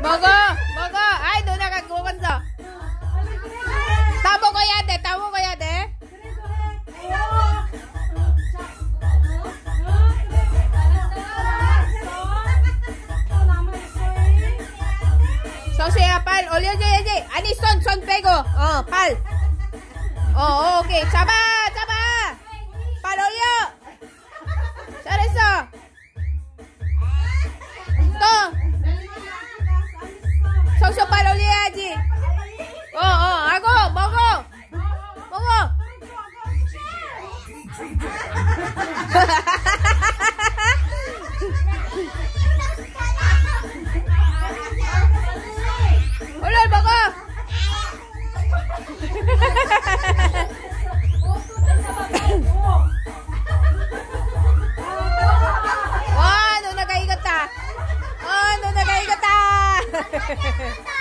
먹어, 먹어. 아이, 누나가 먹었어. 다 먹어야 돼, 다 먹어야 돼. 서수야, 빨 올려줘야지. 아니, 손 빼고. 팔. 오케이. 잡아. 빨 올려. 잘했어. 또. 서수 빨 올려야지. 하고, 먹어. 얼른 먹어. 와, 누나가 이겼다. 누나가 이겼다.